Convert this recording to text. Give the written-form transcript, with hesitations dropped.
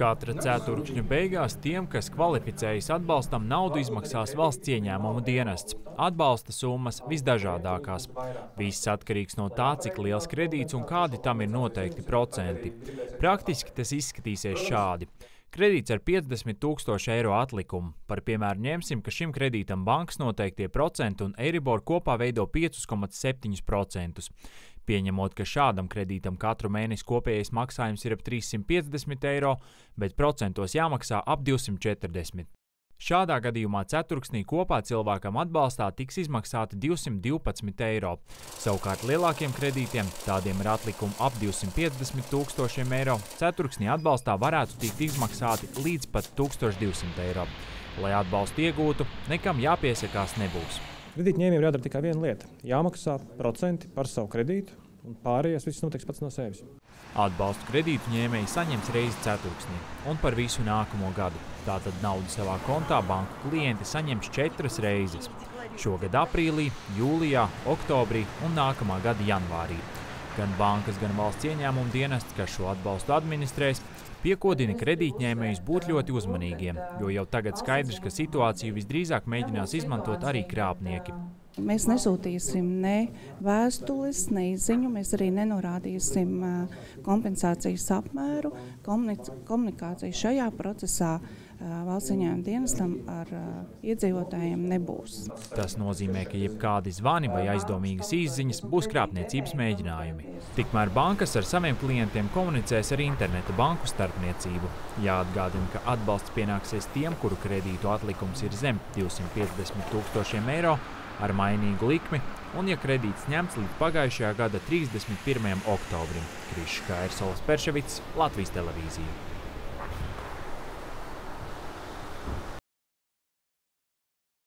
Katra ceturkšņa beigās tiem, kas kvalificējas atbalstam, naudu izmaksās valsts ieņēmumu dienests. Atbalsta summas visdažādākās. Viss atkarīgs no tā, cik liels kredīts un kādi tam ir noteikti procenti. Praktiski tas izskatīsies šādi. Kredīts ar 50 000 eiro atlikumu. Par piemēru ņemsim, ka šim kredītam bankas noteiktie procenti un Eiribor kopā veido 5,7%. Pieņemot, ka šādam kredītam katru mēnesi kopējais maksājums ir ap 350 eiro, bet procentos jāmaksā ap 240. Šādā gadījumā ceturksnī kopā cilvēkam atbalstā tiks izmaksāti 212 eiro. Savukārt lielākiem kredītiem, tādiem ar atlikumu ap 250 000 eiro, ceturksnī atbalstā varētu tikt izmaksāti līdz pat 1200 eiro. Lai atbalstu iegūtu, nekam jāpiesakās nebūs. Kredītņēmējiem ir jādara tikai viena lieta – jāmaksā procenti par savu kredītu, un pārējais viss notiks pats no sevis. Atbalstu kredītu ņēmēji saņems reizi ceturksnī un par visu nākamo gadu. Tātad naudu savā kontā banku klienti saņems 4 reizes. Šogad aprīlī, jūlijā, oktobrī un nākamā gada janvārī. Gan bankas, gan valsts ieņēmumu dienests, kas šo atbalstu administrēs, piekodina kredītņēmējus būt ļoti uzmanīgiem, jo jau tagad skaidrs, ka situāciju visdrīzāk mēģinās izmantot arī krāpnieki. Mēs nesūtīsim ne vēstules, ne izziņu, mēs arī nenorādīsim kompensācijas apmēru. Komunikācija šajā procesā valsts ieņēmuma dienestam ar iedzīvotājiem nebūs. Tas nozīmē, ka jebkādi zvani vai aizdomīgas izziņas būs krāpniecības mēģinājumi. Tikmēr bankas ar saviem klientiem komunicēs ar interneta banku starpniecību. Jāatgādina, ka atbalsts pienāksies tiem, kuru kredītu atlikums ir zem 250 000 eiro, ar mainīgu likmi, un ja kredīts ņemts līdz pagājušajā gada 31. oktobrim. Krišs Kairs, Ols Perševics, Latvijas televīzija.